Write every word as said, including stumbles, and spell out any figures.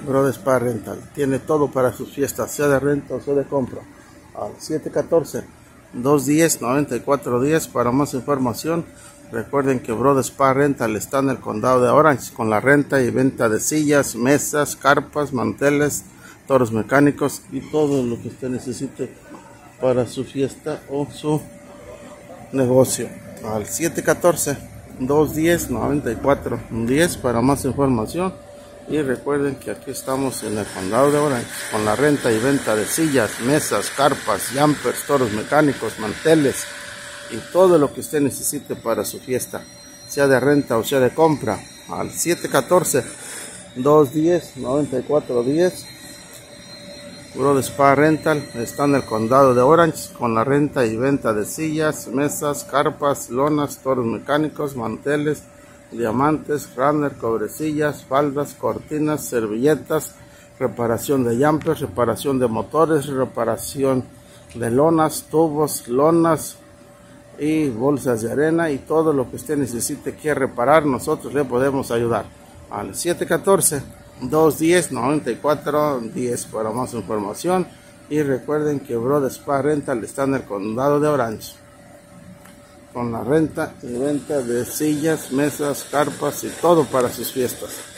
Brother Spa Rental tiene todo para sus fiestas, sea de renta o sea de compra. Al siete uno cuatro, dos uno cero, nueve cuatro uno cero. Para más información, recuerden que Brother Spa Rental está en el condado de Orange con la renta y venta de sillas, mesas, carpas, manteles, toros mecánicos y todo lo que usted necesite para su fiesta o su negocio. Al siete uno cuatro, dos uno cero, nueve cuatro uno cero. Para más información. Y recuerden que aquí estamos en el condado de Orange con la renta y venta de sillas, mesas, carpas, jumpers, toros mecánicos, manteles y todo lo que usted necesite para su fiesta, sea de renta o sea de compra. Al siete uno cuatro, dos uno cero, nueve cuatro uno cero. Brother Spa Rental está en el condado de Orange con la renta y venta de sillas, mesas, carpas, lonas, toros mecánicos, manteles, diamantes, runner, cobrecillas, faldas, cortinas, servilletas, reparación de jumpers, reparación de motores, reparación de lonas, tubos, lonas y bolsas de arena y todo lo que usted necesite que reparar, nosotros le podemos ayudar. Al siete uno cuatro, dos uno cero, nueve cuatro uno cero para más información. Y recuerden que Brother Spa Rental está en el condado de Orange con la renta y venta de sillas, mesas, carpas y todo para sus fiestas.